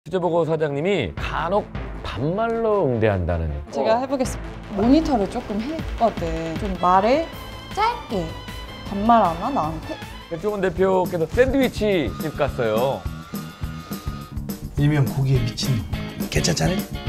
수제버거 사장님이 간혹 반말로 응대한다는. 제가 해보겠습니다. 모니터를 조금 했거든. 좀 말을 짧게. 반말 하나 나한테? 백종원 대표께서 샌드위치 집 갔어요. 일명 고기에 미친 놈. 괜찮잖아요?